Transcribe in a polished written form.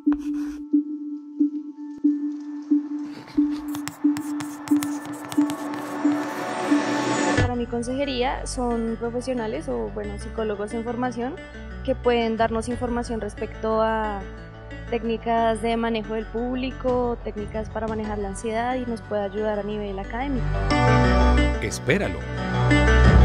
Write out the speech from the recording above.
Para mi consejería son profesionales o, bueno, psicólogos en formación que pueden darnos información respecto a técnicas de manejo del público, técnicas para manejar la ansiedad y nos puede ayudar a nivel académico. Espéralo.